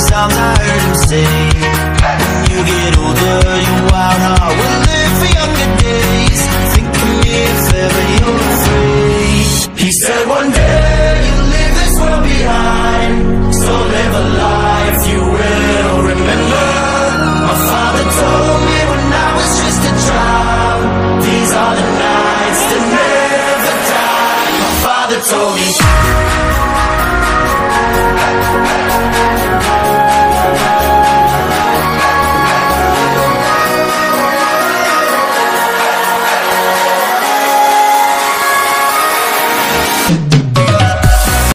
times I heard him say, when you get older, your wild heart will live for younger days. Think of me if ever you're afraid. He said one day you'll leave this world behind, so live a life you will remember. My father told me when I was just a child, these are the nights that never die. My father told me